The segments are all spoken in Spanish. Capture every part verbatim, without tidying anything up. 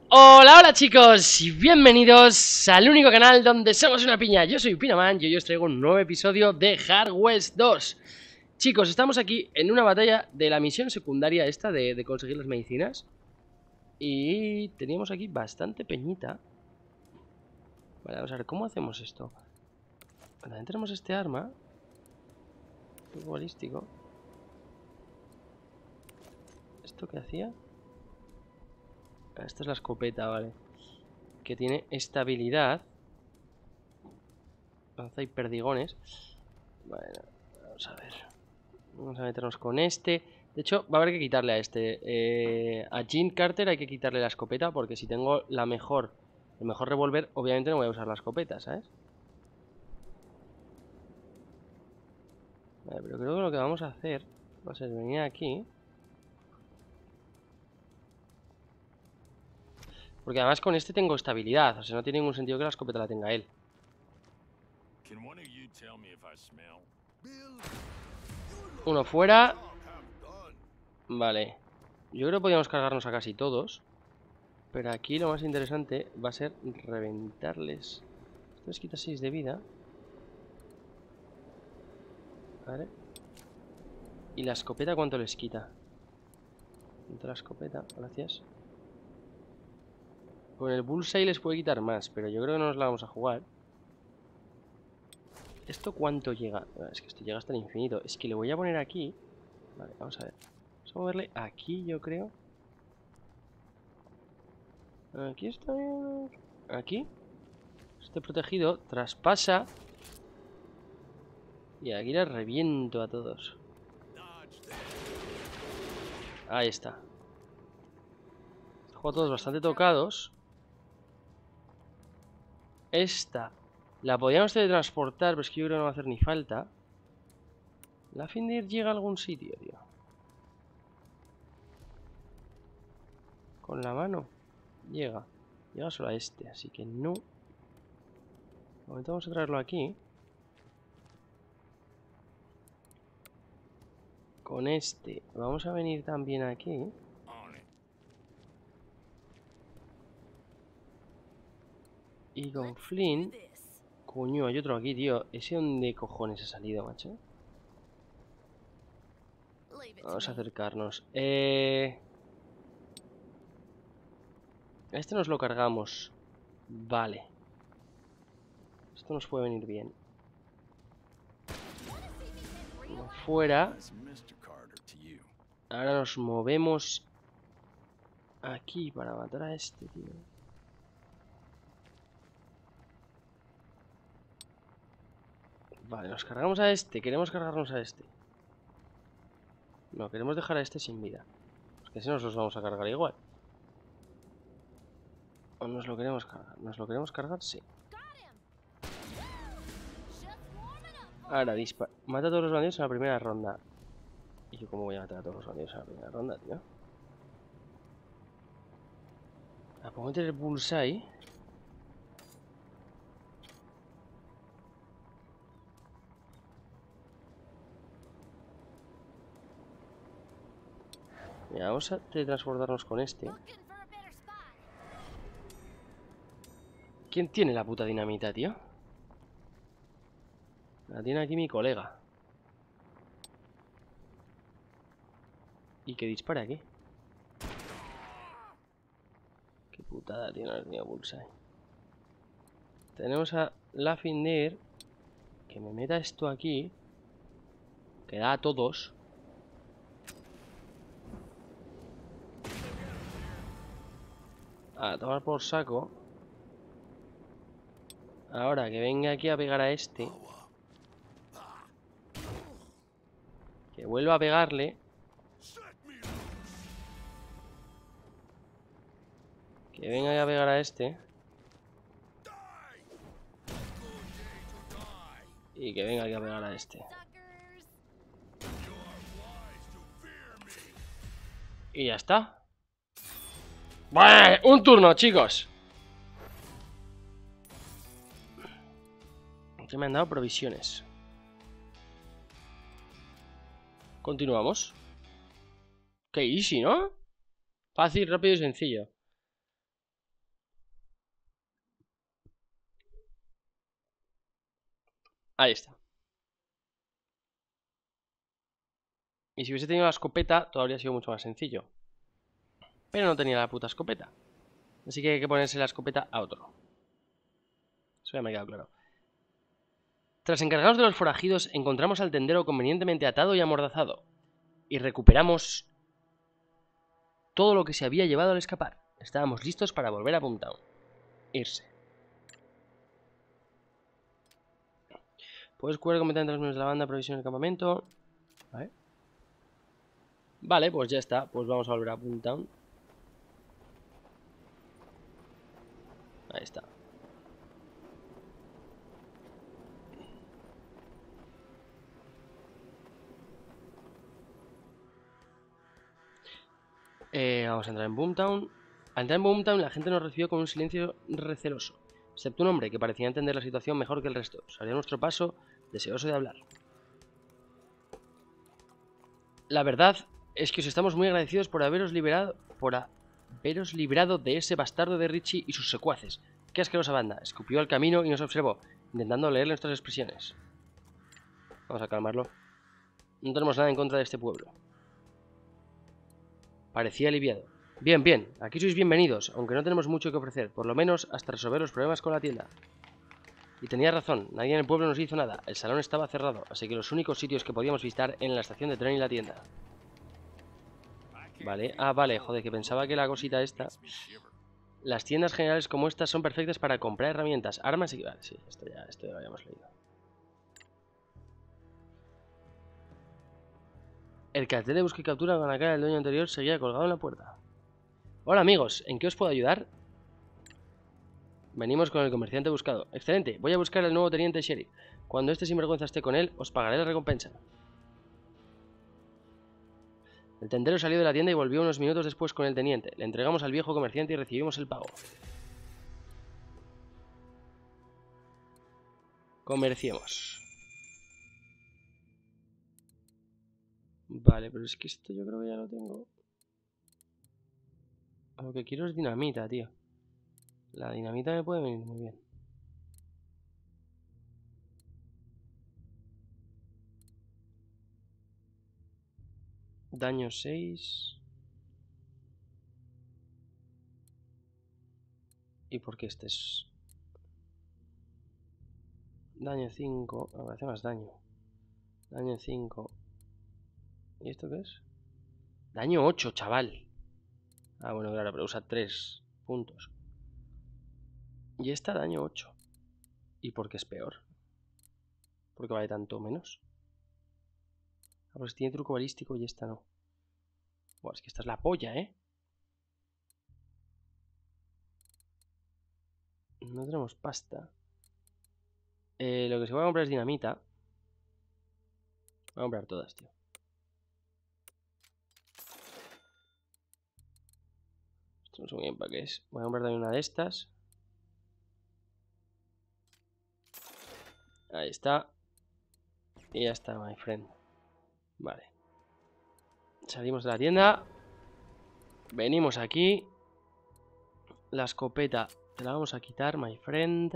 Hola, hola chicos y bienvenidos al único canal donde somos una piña. Yo soy Pinaman y hoy os traigo un nuevo episodio de Hard West dos. Chicos, estamos aquí en una batalla de la misión secundaria esta de, de conseguir las medicinas. Y teníamos aquí bastante peñita. Vale, vamos a ver, ¿cómo hacemos esto? También tenemos este arma. Un poco balístico. ¿Esto qué hacía? Esta es la escopeta, vale. Que tiene estabilidad. Lanza y perdigones. Bueno, vamos a ver. Vamos a meternos con este. De hecho, va a haber que quitarle a este. Eh, a Jean Carter hay que quitarle la escopeta. Porque si tengo la mejor, el mejor revólver, obviamente no voy a usar la escopeta, ¿sabes? Vale, pero creo que lo que vamos a hacer va a ser venir aquí. Porque además con este tengo estabilidad. O sea, no tiene ningún sentido que la escopeta la tenga él. Uno fuera. Vale. Yo creo que podríamos cargarnos a casi todos. Pero aquí lo más interesante va a ser reventarles. Esto les quita seis de vida. Vale. ¿Y la escopeta cuánto les quita? ¿Cuánto la escopeta? Gracias. Con el bullseye les puede quitar más, pero yo creo que no nos la vamos a jugar. ¿Esto cuánto llega? Es que esto llega hasta el infinito. Es que le voy a poner aquí. Vale, vamos a ver. Vamos a moverle aquí, yo creo. Aquí está bien. Aquí. Este protegido traspasa. Y aquí les reviento a todos. Ahí está. Juego todos bastante tocados. Esta la podríamos teletransportar, pero es que yo creo que no va a hacer ni falta. La Findir llega a algún sitio, tío. Con la mano. Llega. Llega solo a este, así que no. De momento vamos a traerlo aquí. Con este. Vamos a venir también aquí. Y con Flynn. Coño, hay otro aquí, tío. ¿Ese dónde cojones ha salido, macho? Vamos a acercarnos. Eh... Este nos lo cargamos. Vale. Esto nos puede venir bien. Fuera. Ahora nos movemos aquí para matar a este, tío. Vale, nos cargamos a este. Queremos cargarnos a este. No, queremos dejar a este sin vida. Porque si nos los vamos a cargar igual. ¿O nos lo queremos cargar? ¿Nos lo queremos cargar? Sí. Ahora dispara. Mata a todos los bandidos en la primera ronda. ¿Y yo cómo voy a matar a todos los bandidos en la primera ronda, tío? La puedo meter el bullseye. Mira, vamos a teletransportarnos con este. ¿Quién tiene la puta dinamita, tío? La tiene aquí mi colega. Y que dispare aquí. Qué putada tiene el mío bullseye. Tenemos a la Findir. Que me meta esto aquí. Que da a todos. A tomar por saco. Ahora que venga aquí a pegar a este. Que vuelva a pegarle. Que venga aquí a pegar a este. Y que venga aquí a pegar a este. Y ya está. ¡Buah! Un turno, chicos. Que me han dado provisiones. Continuamos. Qué easy, ¿no? Fácil, rápido y sencillo. Ahí está. Y si hubiese tenido la escopeta, todavía habría sido mucho más sencillo. Pero no tenía la puta escopeta. Así que hay que ponerse la escopeta a otro. Eso ya me ha quedado claro. Tras encargarnos de los forajidos, encontramos al tendero convenientemente atado y amordazado. Y recuperamos todo lo que se había llevado al escapar. Estábamos listos para volver a Boomtown. Irse. Puedes cubrir completamente los miembros de la banda, provisión del campamento. Vale. Vale, pues ya está. Pues vamos a volver a Boomtown. Ahí está. Eh, vamos a entrar en Boomtown. Al entrar en Boomtown, la gente nos recibió con un silencio receloso, excepto un hombre que parecía entender la situación mejor que el resto. Salió a nuestro paso, deseoso de hablar. La verdad es que os estamos muy agradecidos por haberos liberado, por haberos librado de ese bastardo de Richie y sus secuaces. Qué asquerosa banda. Escupió al camino y nos observó, intentando leer nuestras expresiones. Vamos a calmarlo. No tenemos nada en contra de este pueblo. Parecía aliviado. Bien, bien, aquí sois bienvenidos, aunque no tenemos mucho que ofrecer, por lo menos hasta resolver los problemas con la tienda. Y tenía razón, nadie en el pueblo nos hizo nada, el salón estaba cerrado, así que los únicos sitios que podíamos visitar eran la estación de tren y la tienda. Vale, ah, vale, joder, que pensaba que la cosita esta... Las tiendas generales como estas son perfectas para comprar herramientas, armas y... Vale, sí, esto ya, esto ya lo habíamos leído. El cartel de busca y captura con la cara del dueño anterior seguía colgado en la puerta. Hola amigos, ¿en qué os puedo ayudar? Venimos con el comerciante buscado. Excelente, voy a buscar al nuevo teniente sheriff. Cuando este sinvergüenza esté con él, os pagaré la recompensa. El tendero salió de la tienda y volvió unos minutos después con el teniente. Le entregamos al viejo comerciante y recibimos el pago. Comerciemos. Vale, pero es que esto yo creo que ya lo tengo. Lo que quiero es dinamita, tío. La dinamita me puede venir muy bien. Daño seis. ¿Y por qué este es...? Daño cinco. Me hace más daño. Daño cinco. ¿Y esto qué es? Daño ocho, chaval. Ah, bueno, claro, pero usa tres puntos. Y esta daño ocho. ¿Y por qué es peor? ¿Por qué vale tanto menos? Ah, pues tiene truco balístico y esta no. Buah, es que esta es la polla, ¿eh? No tenemos pasta. Eh, lo que se va a comprar es dinamita. Voy a comprar todas, tío. Esto no sé muy bien para qué es. Voy a comprar también una de estas. Ahí está. Y ya está, my friend. Vale. Salimos de la tienda. Venimos aquí. La escopeta te la vamos a quitar, my friend.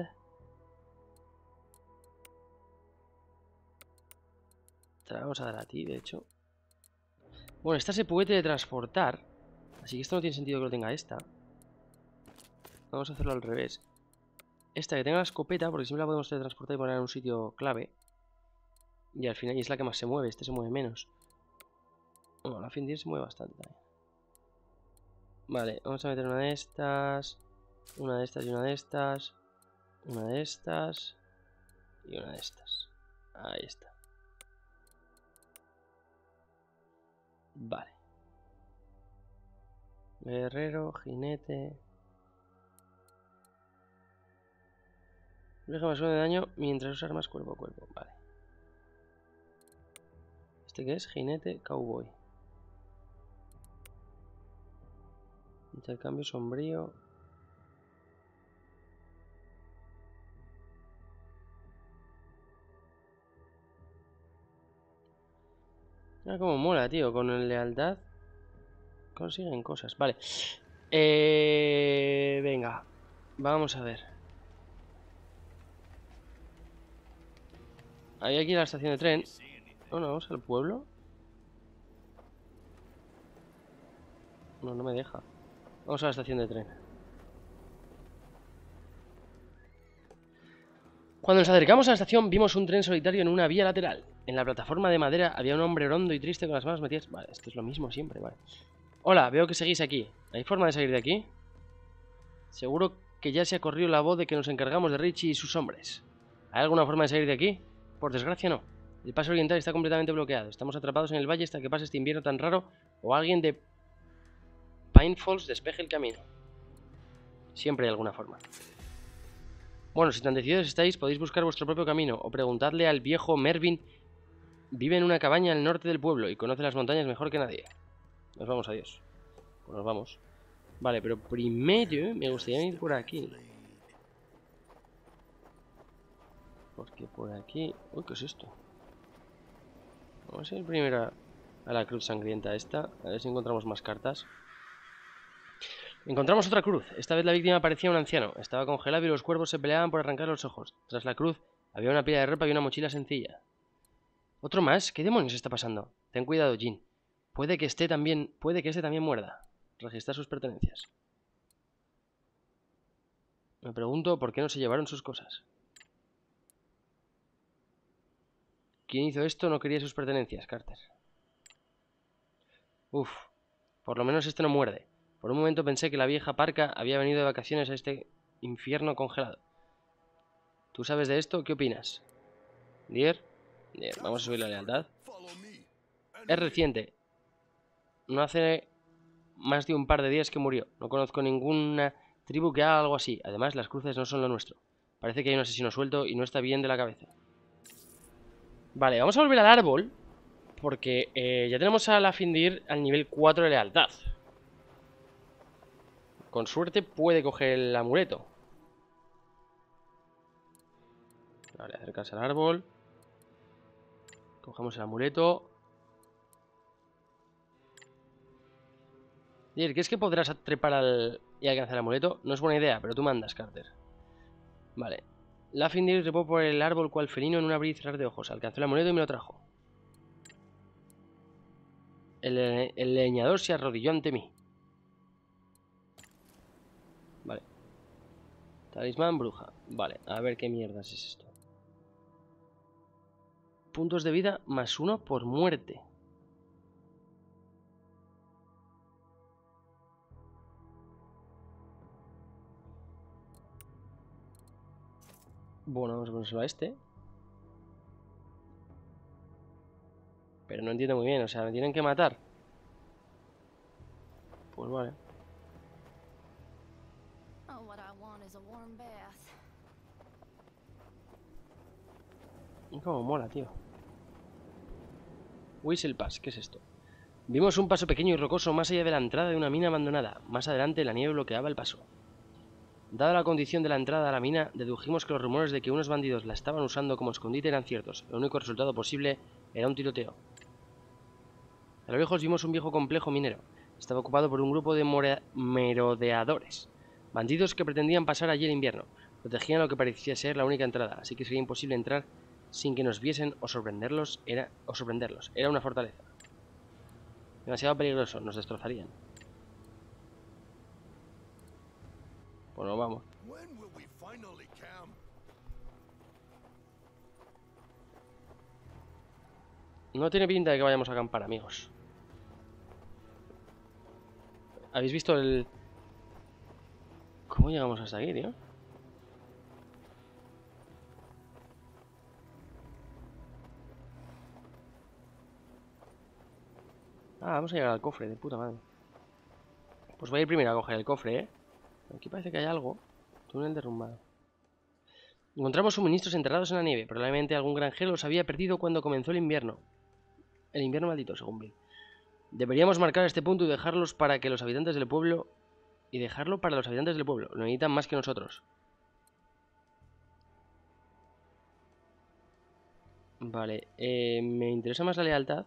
Te la vamos a dar a ti, de hecho. Bueno, esta se puede teletransportar. Así que esto no tiene sentido que lo tenga esta. Vamos a hacerlo al revés. Esta que tenga la escopeta, porque siempre la podemos teletransportar y poner en un sitio clave. Y al final y es la que más se mueve. Este se mueve menos. Bueno, la Fenrir se mueve bastante también. Vale, vamos a meter una de estas. Una de estas y una de estas. Una de estas. Y una de estas. Ahí está. Vale. Guerrero, jinete. Deja más uno de daño mientras usas armas cuerpo a cuerpo. Vale. ¿Este qué es? Jinete, cowboy. Intercambio sombrío. Mira cómo mola, tío. Con lealtad consiguen cosas. Vale. Eh... Venga. Vamos a ver. Hay aquí la estación de tren. No, no, vamos al pueblo. No, no me deja. Vamos a la estación de tren. Cuando nos acercamos a la estación vimos un tren solitario en una vía lateral. En la plataforma de madera había un hombre hondo y triste con las manos metidas... Vale, esto es lo mismo siempre, vale. Hola, veo que seguís aquí. ¿Hay forma de salir de aquí? Seguro que ya se ha corrido la voz de que nos encargamos de Richie y sus hombres. ¿Hay alguna forma de salir de aquí? Por desgracia no. El paso oriental está completamente bloqueado. Estamos atrapados en el valle hasta que pase este invierno tan raro o alguien de Pine Falls despeje el camino. Siempre hay alguna forma. Bueno, si tan decididos estáis, podéis buscar vuestro propio camino o preguntadle al viejo Mervyn. Vive en una cabaña al norte del pueblo y conoce las montañas mejor que nadie. Nos vamos, adiós. Pues nos vamos. Vale, pero primero me gustaría ir por aquí. Porque por aquí... Uy, ¿qué es esto? Vamos a ir primero a, a la cruz sangrienta esta. A ver si encontramos más cartas. Encontramos otra cruz. Esta vez la víctima parecía un anciano. Estaba congelado y los cuervos se peleaban por arrancar los ojos. Tras la cruz había una pila de ropa y una mochila sencilla. ¿Otro más? ¿Qué demonios está pasando? Ten cuidado, Jean. Puede que esté también... Puede que este también muerda. Registrar sus pertenencias. Me pregunto por qué no se llevaron sus cosas. ¿Quién hizo esto? No quería sus pertenencias, Carter. Uf. Por lo menos este no muerde. Por un momento pensé que la vieja parca había venido de vacaciones a este infierno congelado. ¿Tú sabes de esto? ¿Qué opinas? ¿Dier? Dier, vamos a subir la lealtad. Es reciente. No hace más de un par de días que murió. No conozco ninguna tribu que haga algo así. Además, las cruces no son lo nuestro. Parece que hay un asesino suelto y no está bien de la cabeza. Vale, vamos a volver al árbol. Porque eh, ya tenemos a la Findir al nivel cuatro de lealtad. Con suerte puede coger el amuleto. Vale, acercarse al árbol. Cogemos el amuleto. Dir, ¿qué es que podrás trepar al... y alcanzar el amuleto? No es buena idea, pero tú mandas, Carter. Vale. La Findir trepó por el árbol cual felino en un abrir y cerrar de ojos. Alcanzó el amuleto y me lo trajo. El, el leñador se arrodilló ante mí. Vale. Talismán, bruja. Vale, a ver qué mierdas es esto. Puntos de vida más uno por muerte. Bueno, vamos a ponérselo a este. Pero no entiendo muy bien, o sea, ¿me tienen que matar? Pues vale. Cómo mola, tío. Whistle Pass, ¿qué es esto? Vimos un paso pequeño y rocoso más allá de la entrada de una mina abandonada. Más adelante la nieve bloqueaba el paso. Dada la condición de la entrada a la mina, dedujimos que los rumores de que unos bandidos la estaban usando como escondite eran ciertos. El único resultado posible era un tiroteo. A lo lejos vimos un viejo complejo minero. Estaba ocupado por un grupo de merodeadores. Bandidos que pretendían pasar allí el invierno. Protegían lo que parecía ser la única entrada, así que sería imposible entrar sin que nos viesen o sorprenderlos. Era, o sorprenderlos. Era una fortaleza. Demasiado peligroso, nos destrozarían. Bueno, vamos. No tiene pinta de que vayamos a acampar, amigos. ¿Habéis visto el...? ¿Cómo llegamos hasta aquí, tío? Ah, vamos a llegar al cofre, de puta madre. Pues voy a ir primero a coger el cofre, ¿eh? Aquí parece que hay algo. Túnel derrumbado. Encontramos suministros enterrados en la nieve. Probablemente algún granjero los había perdido cuando comenzó el invierno. El invierno maldito, según Bill. Deberíamos marcar este punto y dejarlos para que los habitantes del pueblo... Y dejarlo para los habitantes del pueblo. Lo necesitan más que nosotros. Vale. Eh, me interesa más la lealtad.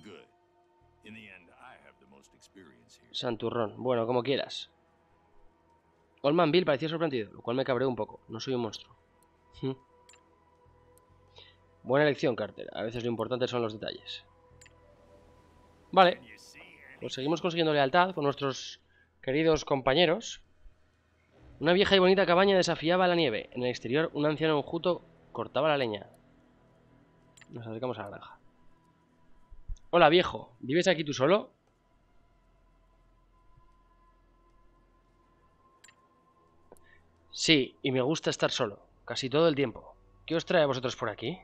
Santurrón. Bueno, como quieras. Old Man Bill parecía sorprendido, lo cual me cabreó un poco. No soy un monstruo. Buena elección, Carter. A veces lo importante son los detalles. Vale. Pues seguimos consiguiendo lealtad con nuestros queridos compañeros. Una vieja y bonita cabaña desafiaba la nieve. En el exterior, un anciano enjuto cortaba la leña. Nos acercamos a la granja. Hola, viejo. ¿Vives aquí tú solo? Sí, y me gusta estar solo. Casi todo el tiempo. ¿Qué os trae a vosotros por aquí?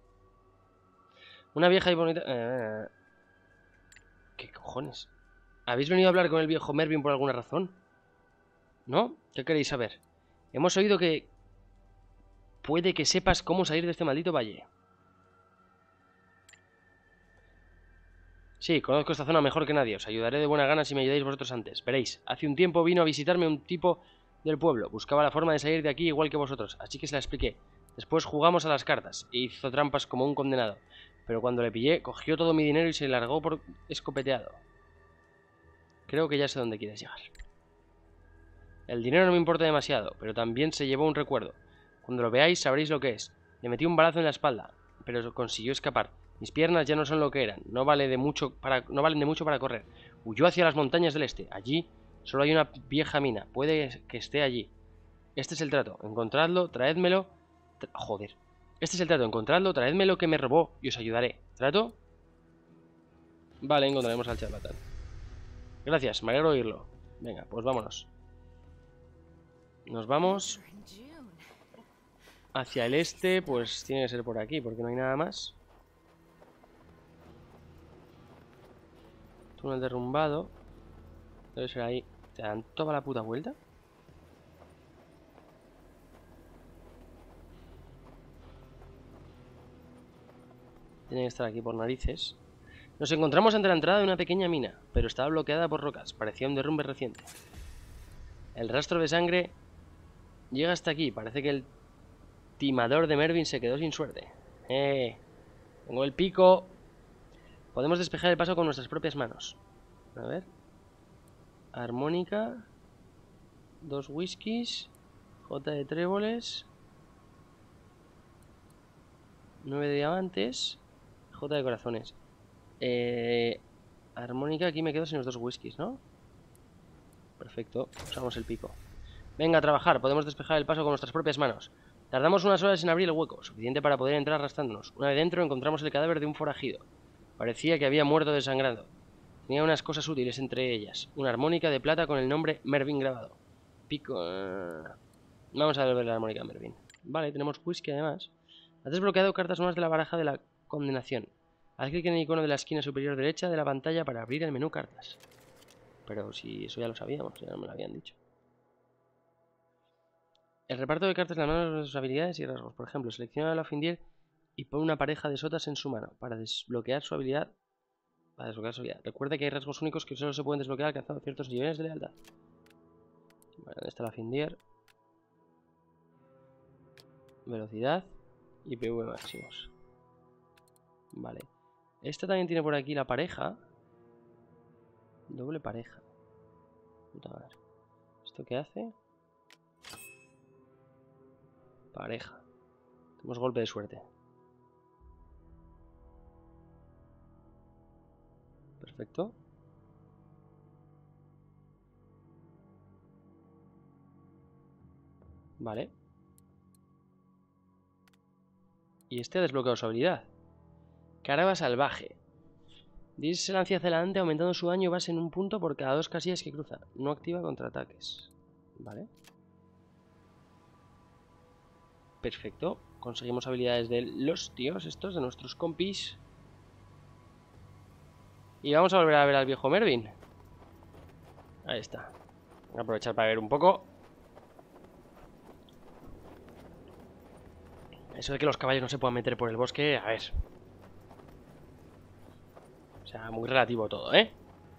Una vieja y bonita... Eh... ¿Qué cojones? ¿Habéis venido a hablar con el viejo Mervyn por alguna razón? ¿No? ¿Qué queréis saber? Hemos oído que... Puede que sepas cómo salir de este maldito valle. Sí, conozco esta zona mejor que nadie. Os ayudaré de buena gana si me ayudáis vosotros antes. Veréis, hace un tiempo vino a visitarme un tipo del pueblo. Buscaba la forma de salir de aquí igual que vosotros, así que se la expliqué. Después jugamos a las cartas e hizo trampas como un condenado. Pero cuando le pillé, cogió todo mi dinero y se largó por escopeteado. Creo que ya sé dónde quieres llegar. El dinero no me importa demasiado, pero también se llevó un recuerdo. Cuando lo veáis sabréis lo que es. Le metí un balazo en la espalda, pero consiguió escapar. Mis piernas ya no son lo que eran, no, vale de mucho para, no valen de mucho para correr. Huyó hacia las montañas del este. Allí solo hay una vieja mina, puede que esté allí. Este es el trato, encontradlo, traédmelo... Tra Joder. Este es el trato, encontradlo, traédmelo que me robó y os ayudaré. ¿Trato? Vale, encontraremos al charlatán. Gracias, me alegro de oírlo. Venga, pues vámonos. Nos vamos hacia el este, pues tiene que ser por aquí, porque no hay nada más. Túnel derrumbado. Debe ser ahí. ¿Te dan toda la puta vuelta? Tiene que estar aquí por narices. Nos encontramos ante la entrada de una pequeña mina, pero estaba bloqueada por rocas. Parecía un derrumbe reciente. El rastro de sangre llega hasta aquí. Parece que el timador de Mervyn se quedó sin suerte. Eh, tengo el pico. Podemos despejar el paso con nuestras propias manos. A ver. Armónica. Dos whiskies. J de tréboles. Nueve de diamantes. J de corazones. Eh, armónica, aquí me quedo sin los dos whiskies, ¿no? Perfecto. Usamos el pico. Venga a trabajar. Podemos despejar el paso con nuestras propias manos. Tardamos unas horas en abrir el hueco, suficiente para poder entrar arrastrándonos. Una vez dentro encontramos el cadáver de un forajido. Parecía que había muerto desangrado. Tenía unas cosas útiles entre ellas. Una armónica de plata con el nombre Mervyn grabado. Pico... Vamos a devolver la armónica a Mervyn. Vale, tenemos whisky además. Has desbloqueado cartas nuevas de la baraja de la condenación. Haz clic en el icono de la esquina superior derecha de la pantalla para abrir el menú cartas. Pero si eso ya lo sabíamos, ya me lo habían dicho. El reparto de cartas en las manos de sus habilidades y rasgos. Por ejemplo, selecciona a la Findier y pone una pareja de sotas en su mano para desbloquear su habilidad. Para desbloquear su habilidad. Recuerda que hay rasgos únicos que solo se pueden desbloquear alcanzando ciertos niveles de lealtad. Vale, ¿dónde está la Findier? Velocidad y P V máximos. Vale. Esta también tiene por aquí la pareja. Doble pareja. Puta madre. ¿Esto qué hace? Pareja. Tenemos golpe de suerte. Perfecto. Vale. Y este ha desbloqueado su habilidad. Carga salvaje. Dice se lanza hacia adelante aumentando su daño base en un punto por cada dos casillas que cruza. No activa contraataques. Vale. Perfecto. Conseguimos habilidades de los tíos estos, de nuestros compis. Y vamos a volver a ver al viejo Mervyn. Ahí está. Voy a aprovechar para ver un poco. Eso de que los caballos no se puedan meter por el bosque, a ver. O sea, muy relativo todo, ¿eh?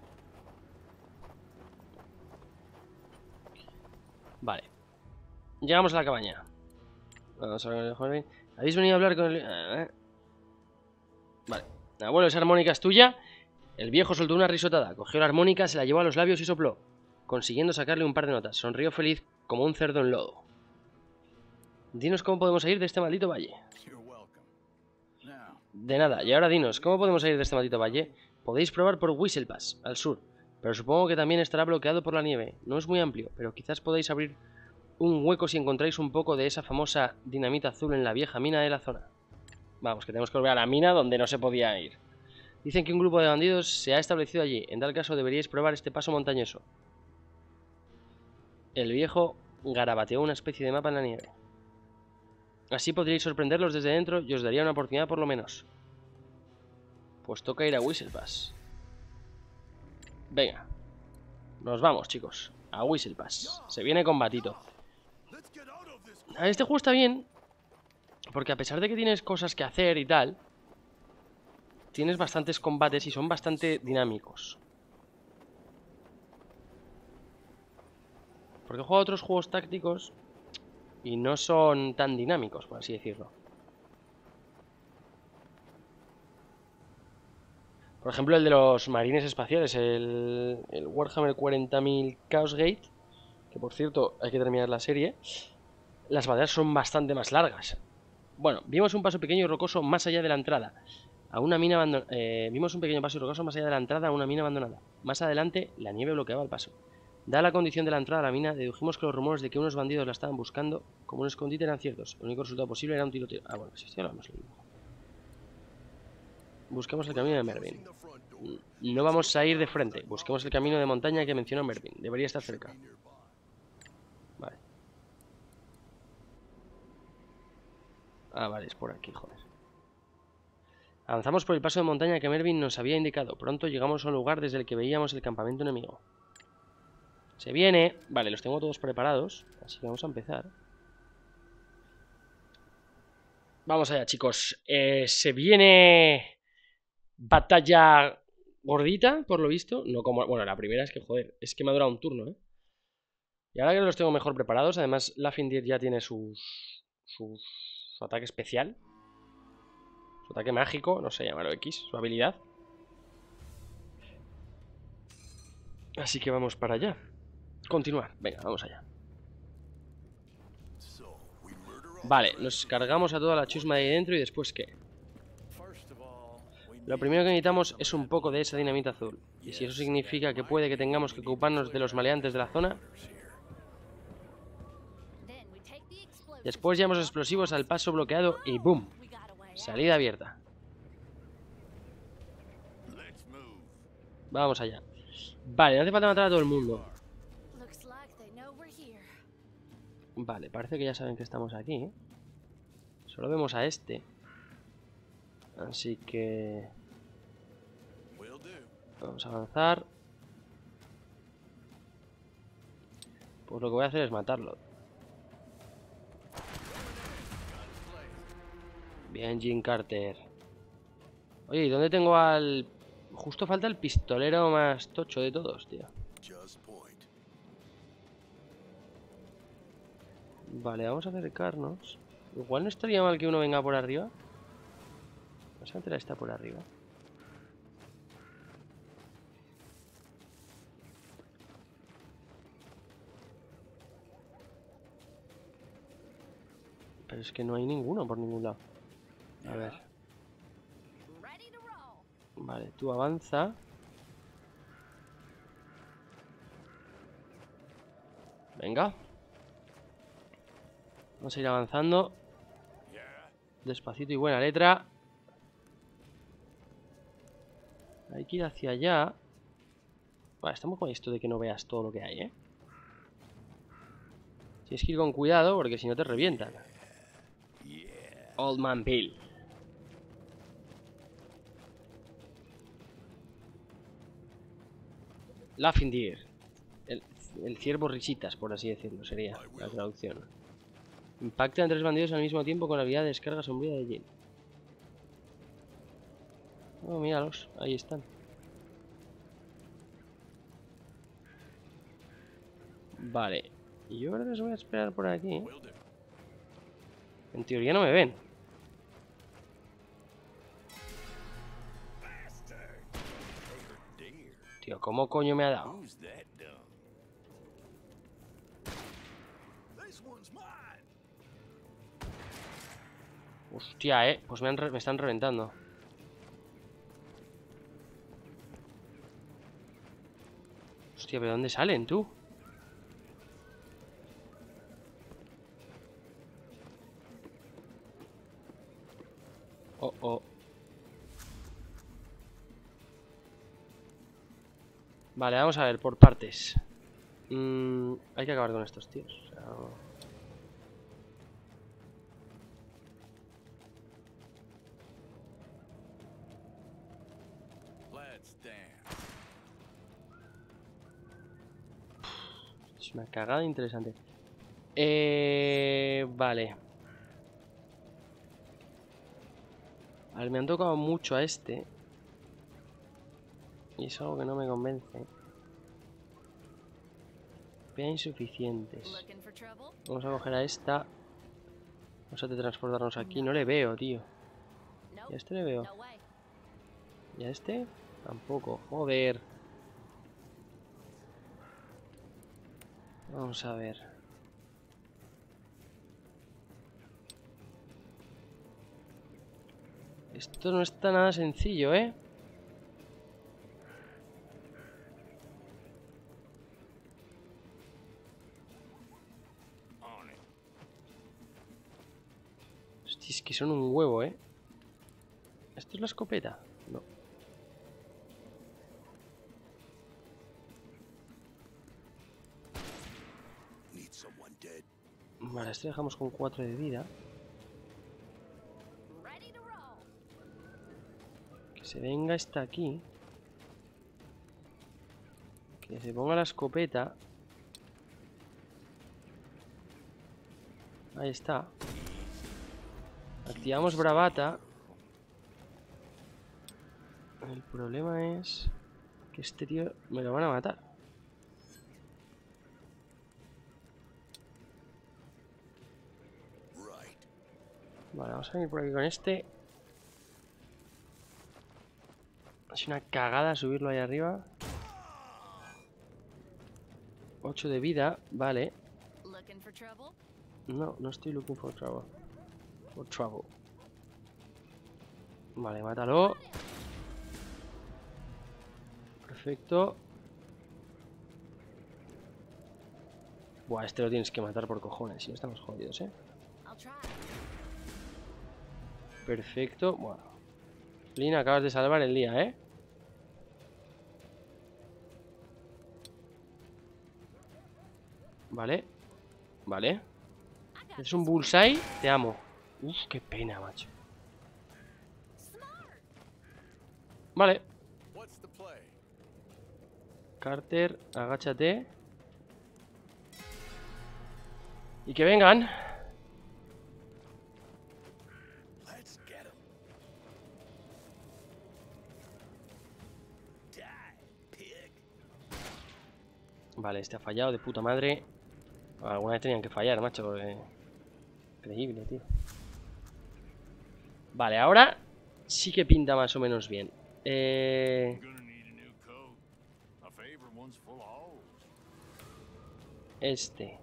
Vale. Llegamos a la cabaña. Vamos a ver el viejo Mervyn. ¿Habéis venido a hablar con el...? Vale. Abuelo, esa armónica es tuya. El viejo soltó una risotada, cogió la armónica, se la llevó a los labios y sopló, consiguiendo sacarle un par de notas. Sonrió feliz como un cerdo en lodo. Dinos cómo podemos salir de este maldito valle. De nada. Y ahora dinos, ¿cómo podemos salir de este maldito valle? Podéis probar por Whistle Pass, al sur. Pero supongo que también estará bloqueado por la nieve. No es muy amplio, pero quizás podéis abrir un hueco si encontráis un poco de esa famosa dinamita azul en la vieja mina de la zona. Vamos, que tenemos que volver a la mina donde no se podía ir. Dicen que un grupo de bandidos se ha establecido allí. En tal caso deberíais probar este paso montañoso. El viejo garabateó una especie de mapa en la nieve. Así podríais sorprenderlos desde dentro y os daría una oportunidad por lo menos. Pues toca ir a Whistle Pass. Venga. Nos vamos, chicos. A Whistle Pass. Se viene combatito. A este juego está bien. Porque a pesar de que tienes cosas que hacer y tal, tienes bastantes combates y son bastante dinámicos. Porque he jugado otros juegos tácticos y no son tan dinámicos, por así decirlo. Por ejemplo, el de los marines espaciales, el, el Warhammer cuarenta mil Chaos Gate, que por cierto hay que terminar la serie. Las batallas son bastante más largas. Bueno, vimos un paso pequeño y rocoso más allá de la entrada a una mina abandonada. Eh, vimos un pequeño paso y rocoso más allá de la entrada a una mina abandonada. Más adelante, la nieve bloqueaba el paso. Dada la condición de la entrada a la mina, dedujimos que los rumores de que unos bandidos la estaban buscando como un escondite eran ciertos. El único resultado posible era un tiroteo. Ah, bueno, si esto ya lo hemos leído. Busquemos el camino de Mervyn. No vamos a ir de frente. Busquemos el camino de montaña que mencionó Mervyn. Debería estar cerca. Vale. Ah, vale, es por aquí, joder. Avanzamos por el paso de montaña que Mervyn nos había indicado. Pronto llegamos a un lugar desde el que veíamos el campamento enemigo. Se viene. Vale, los tengo todos preparados. Así que vamos a empezar. Vamos allá, chicos. Eh, se viene batalla gordita, por lo visto. No como... Bueno, la primera es que, joder, es que me ha durado un turno, ¿eh? Y ahora que los tengo mejor preparados, además Laughing ya tiene sus, sus... su ataque especial. Su ataque mágico, no sé llamarlo X, su habilidad. Así que vamos para allá. Continuar, venga, vamos allá. Vale, nos cargamos a toda la chusma de ahí dentro y después ¿qué? Lo primero que necesitamos es un poco de esa dinamita azul. Y si eso significa que puede que tengamos que ocuparnos de los maleantes de la zona, después llevamos explosivos al paso bloqueado y ¡boom! Salida abierta. Vamos allá. Vale, no hace falta matar a todo el mundo. Vale, parece que ya saben que estamos aquí, ¿eh? Solo vemos a este. Así que... vamos a avanzar. Pues lo que voy a hacer es matarlo. Bien, Jim Carter. Oye, ¿y dónde tengo al...? Justo falta el pistolero más tocho de todos, tío. Vale, vamos a acercarnos. Igual no estaría mal que uno venga por arriba. Vamos a entrar, está por arriba. Pero es que no hay ninguno por ningún lado. A ver. Vale, tú avanza. Venga. Vamos a ir avanzando. Despacito y buena letra. Hay que ir hacia allá. Vale, estamos con esto de que no veas todo lo que hay, ¿eh? Tienes que ir con cuidado porque si no te revientan. Old Man Bill. Laughing Deer. El, el ciervo risitas, por así decirlo, sería la traducción. Impactan tres bandidos al mismo tiempo con la habilidad de descarga sombría de Jill. Oh, míralos, ahí están. Vale, yo creo que os voy a esperar por aquí, ¿eh? En teoría no me ven. Tío, ¿cómo coño me ha dado? Hostia, eh. Pues me, han re me están reventando. Hostia, ¿pero dónde salen, tú? Oh, oh. Vale, vamos a ver, por partes. Mm, hay que acabar con estos tíos. O sea, no... Es una cagada interesante. Eh, vale. A ver, me han tocado mucho a este. Y es algo que no me convence. Vea insuficientes. Vamos a coger a esta. Vamos a transportarnos aquí. No le veo, tío. ¿Y a este le veo? ¿Y a este? Tampoco. Joder. Vamos a ver. Esto no está nada sencillo, ¿eh? Hostia, es que son un huevo, ¿eh? ¿Esto es la escopeta? No. Vale, este dejamos con cuatro de vida. Que se venga esta aquí. Que se ponga la escopeta. Ahí está. Activamos bravata. El problema es que este tío me lo van a matar. Vale, vamos a venir por aquí con este. Es una cagada subirlo ahí arriba. ocho de vida, vale. No, no estoy looking for trouble. For trouble. Vale, mátalo. Perfecto. Buah, este lo tienes que matar por cojones. Si no estamos jodidos, eh. Perfecto. Bueno. Lina, acabas de salvar el día, eh. Vale. Vale. Es un bullseye. Te amo. Uf, qué pena, macho. Vale. Carter, agáchate. Y que vengan. Vale, este ha fallado de puta madre. Alguna vez tenían que fallar, macho. Porque... Increíble, tío. Vale, ahora sí que pinta más o menos bien. Eh... Este.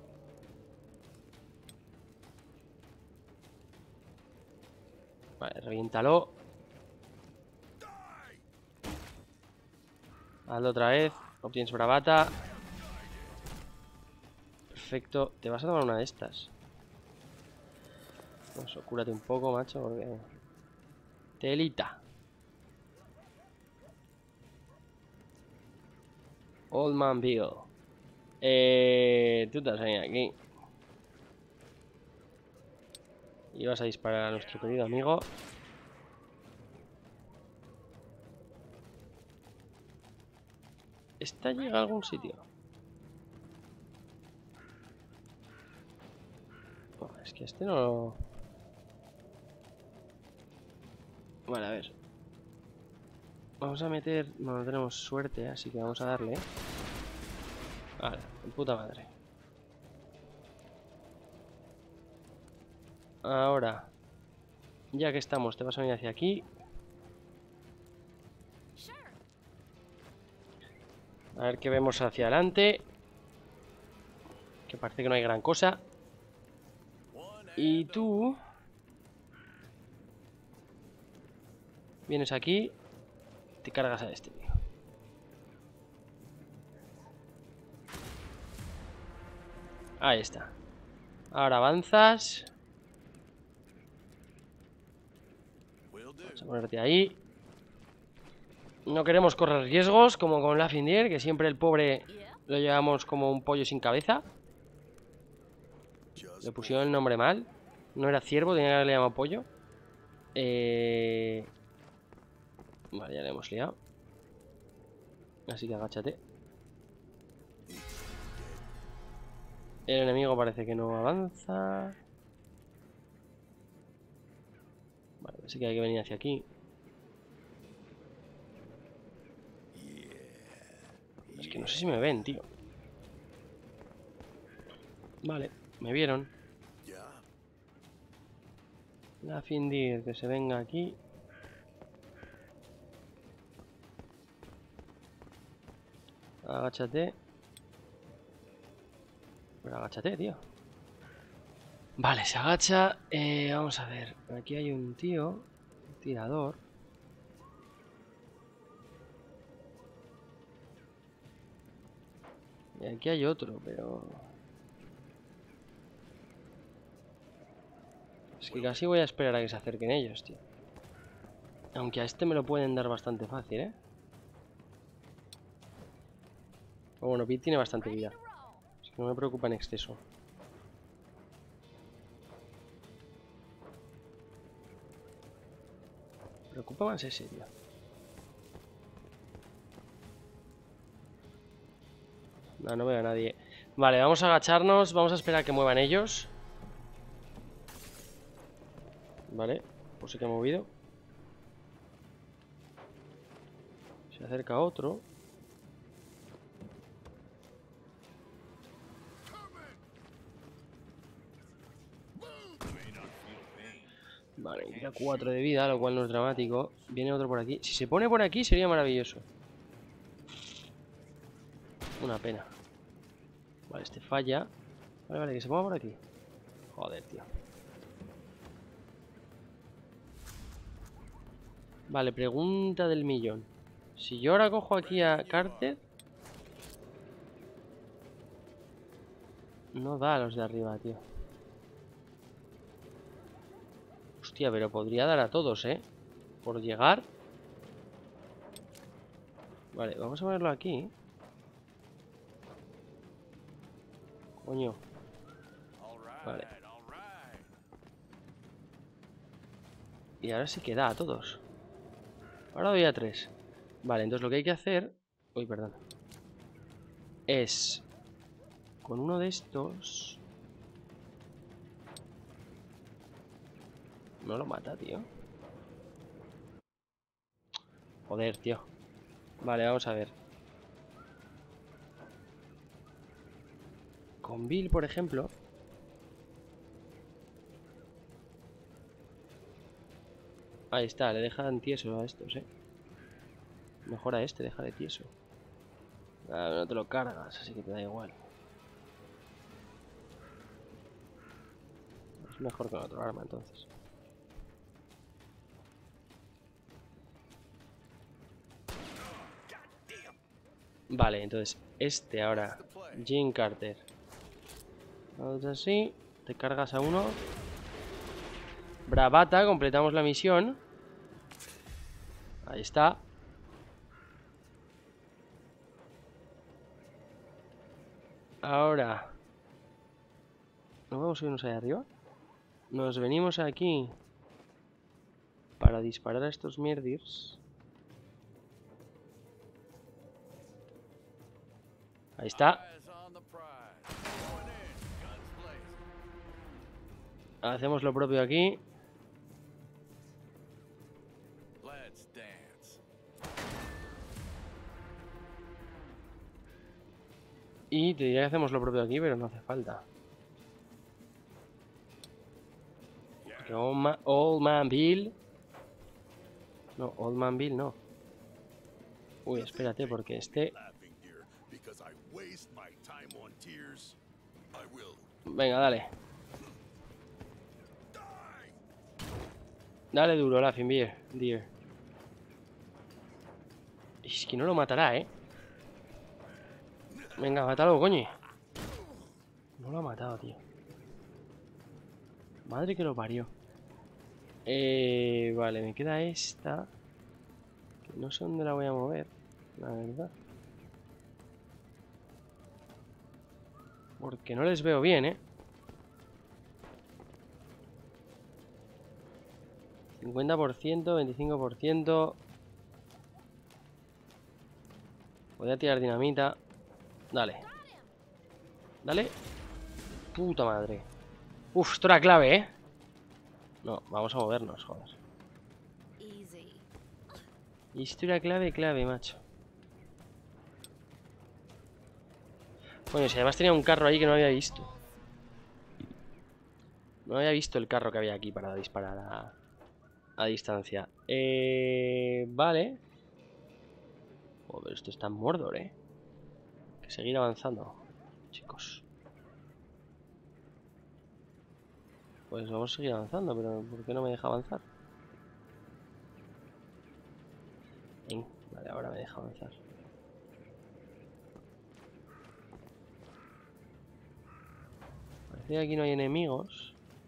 Vale, reviéntalo. Hazlo otra vez. Obtienes bravata. Perfecto. Te vas a tomar una de estas. Eso, cúrate un poco, macho, porque... Telita. Old Man Bill. Eh... Tú te vas a venir aquí. Y vas a disparar a nuestro querido amigo. ¿Esta llega a algún sitio? Oh, es que este no... Vale, a ver. Vamos a meter... No, no tenemos suerte, así que vamos a darle. Vale, de puta madre. Ahora, ya que estamos, te vas a venir hacia aquí. A ver qué vemos hacia adelante. Que parece que no hay gran cosa. Y tú... Vienes aquí. Te cargas a este, tío. Ahí está. Ahora avanzas. Vamos a ponerte ahí. No queremos correr riesgos como con la Findir, que siempre el pobre lo llevamos como un pollo sin cabeza. Le pusieron el nombre mal. No era ciervo, tenía que haberle llamado pollo. Eh... Vale, ya le hemos liado. Así que agáchate. El enemigo parece que no avanza. Vale, así que hay que venir hacia aquí. Es que no sé si me ven, tío. Vale, me vieron. La Findir, que se venga aquí. Agáchate. Pero agáchate, tío. Vale, se agacha. Eh, vamos a ver. Aquí hay un tío. Un tirador. Y aquí hay otro, pero... Es que casi voy a esperar a que se acerquen ellos, tío. Aunque a este me lo pueden dar bastante fácil, ¿eh? Pero bueno, Pete tiene bastante vida. Así que no me preocupa en exceso. Me preocupa más ese, tío. No, no veo a nadie. Vale, vamos a agacharnos. Vamos a esperar a que muevan ellos. Vale, pues sí que ha movido. Se acerca otro. Vale, queda cuatro de vida, lo cual no es dramático. Viene otro por aquí. Si se pone por aquí sería maravilloso. Una pena. Vale, este falla. Vale, vale, que se ponga por aquí. Joder, tío. Vale, pregunta del millón. Si yo ahora cojo aquí a Carter, no da a los de arriba, tío. Hostia, pero podría dar a todos, ¿eh? Por llegar. Vale, vamos a ponerlo aquí. Coño. Vale. Y ahora sí que da a todos. Ahora doy a tres. Vale, entonces lo que hay que hacer... Uy, perdón. Es... Con uno de estos... No lo mata, tío. Joder, tío. Vale, vamos a ver. Con Bill, por ejemplo... Ahí está, le dejan tieso a estos, eh. Mejor a este, déjale tieso. Ah, no te lo cargas, así que te da igual. Es mejor con otro arma, entonces. Vale, entonces este ahora, Jim Carter. Vamos así, te cargas a uno. Bravata, completamos la misión. Ahí está. Ahora ¿no vamos a irnos ahí arriba? Nos venimos aquí para disparar a estos mierdirs. Ahí está. Hacemos lo propio aquí. Y te diría que hacemos lo propio aquí, pero no hace falta. Old Man, Old Man Bill. No, Old Man Bill no. Uy, espérate, porque este... Venga, dale. Dale duro, la Findir, dear. Es que no lo matará, ¿eh? Venga, mátalo, coño. No lo ha matado, tío. Madre que lo parió. Eh, vale, me queda esta. Que no sé dónde la voy a mover, la verdad. Porque no les veo bien, ¿eh? cincuenta por ciento, veinticinco por ciento. Voy a tirar dinamita. Dale. Dale. Puta madre. Uf, esto era clave, ¿eh? No, vamos a movernos, joder. Esto era clave, clave, macho. Bueno, si además tenía un carro ahí que no había visto. No había visto el carro que había aquí para disparar a, a distancia. Eh, vale. Joder, esto está en Mordor, ¿eh? Hay que seguir avanzando, chicos. Pues vamos a seguir avanzando, pero ¿por qué no me deja avanzar? Bien, vale, ahora me deja avanzar. Parece que aquí no hay enemigos.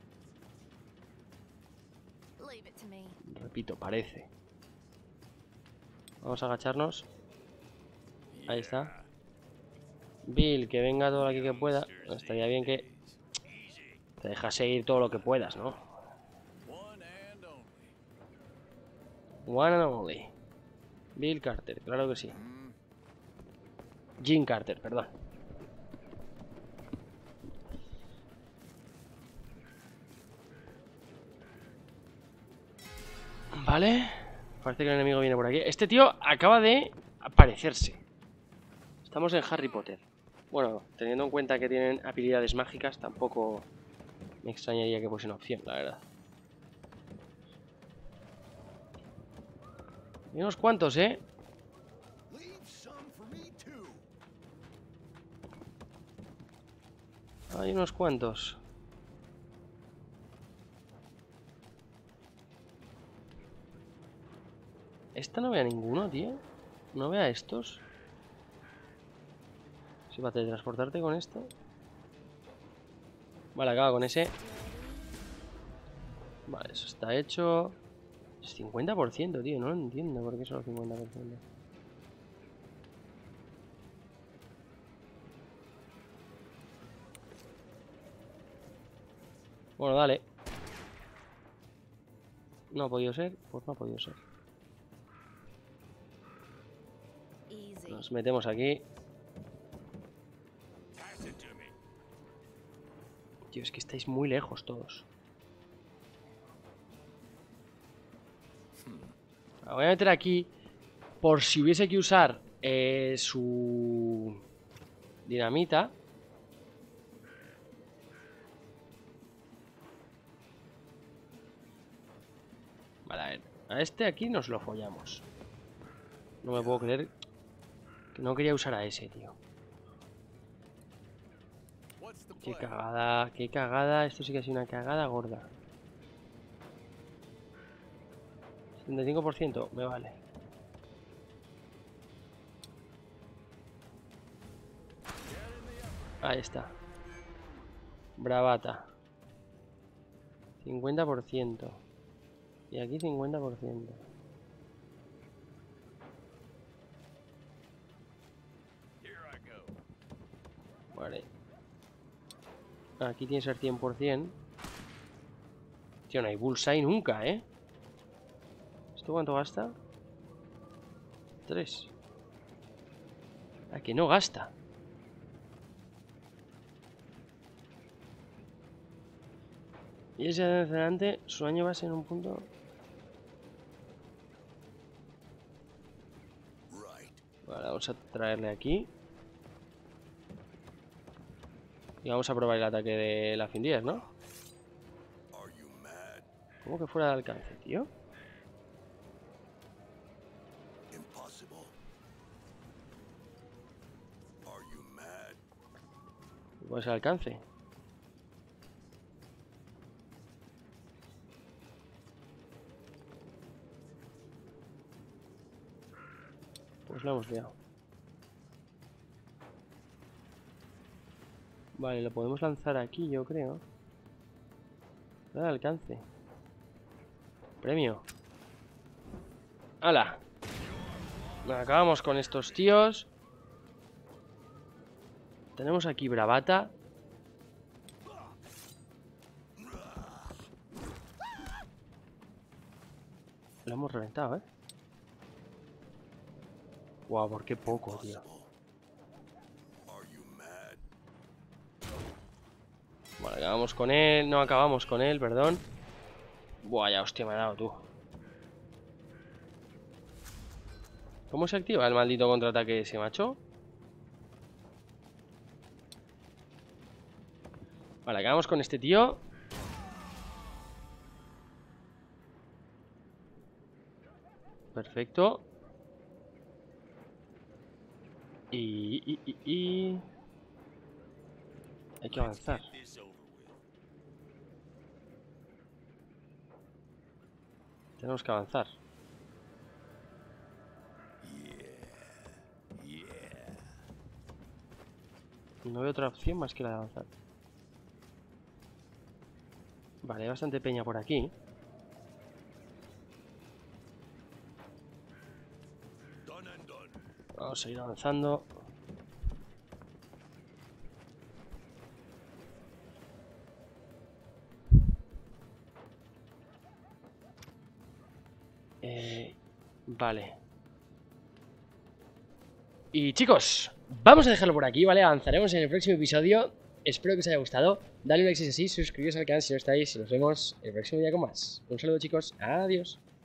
Repito, parece. Vamos a agacharnos. Ahí está. Bill, que venga todo aquí que pueda. Estaría bien que te dejase ir todo lo que puedas, ¿no? One and only. Bill Carter, claro que sí. Jim Carter, perdón. Vale. Parece que el enemigo viene por aquí. Este tío acaba de aparecerse. Estamos en Harry Potter. Bueno, teniendo en cuenta que tienen habilidades mágicas, tampoco me extrañaría que fuese una opción, la verdad. Hay unos cuantos, ¿eh? Hay unos cuantos. Esta no vea ninguno, tío. No vea estos. Si va a teletransportarte con esto. Vale, acaba con ese. Vale, eso está hecho. Es cincuenta por ciento, tío. No lo entiendo por qué solo cincuenta por ciento. Bueno, dale. No ha podido ser. Pues no ha podido ser. Nos metemos aquí. Tío, es que estáis muy lejos todos. La voy a meter aquí por si hubiese que usar eh, su dinamita. Vale, a ver. A este aquí nos lo follamos. No me puedo creer que no quería usar a ese, tío. Qué cagada, qué cagada. Esto sí que ha sido una cagada gorda. setenta y cinco por ciento, me vale. Ahí está. Bravata. cincuenta por ciento. Y aquí cincuenta por ciento. Vale. Aquí tiene que ser cien por cien. Tío, no hay bullseye nunca, ¿eh? ¿Esto cuánto gasta? tres. ¿A que no gasta? Y ese de adelante, su año va a ser un punto. Vale, vamos a traerle aquí. Y vamos a probar el ataque de la Findies, ¿no? ¿Cómo que fuera de alcance, tío? ¿Cuál es el alcance? Pues lo hemos liado. Vale, lo podemos lanzar aquí, yo creo. Al alcance. Premio. ¡Hala! Acabamos con estos tíos. Tenemos aquí bravata. Lo hemos reventado, ¿eh? Guau, por qué poco, tío. Bueno, acabamos con él. No acabamos con él, perdón. Buah, ya hostia me ha dado tú. ¿Cómo se activa el maldito contraataque ese, macho? Vale, acabamos con este tío. Perfecto. Y, y, y, y... Hay que avanzar. Tenemos que avanzar. No veo otra opción más que la de avanzar. Vale, hay bastante peña por aquí. Vamos a seguir avanzando. Eh, vale. Y chicos, vamos a dejarlo por aquí, ¿vale? Avanzaremos en el próximo episodio. Espero que os haya gustado. Dale un like si es así, suscribiros al canal si no estáis y nos vemos el próximo día con más. Un saludo, chicos. Adiós.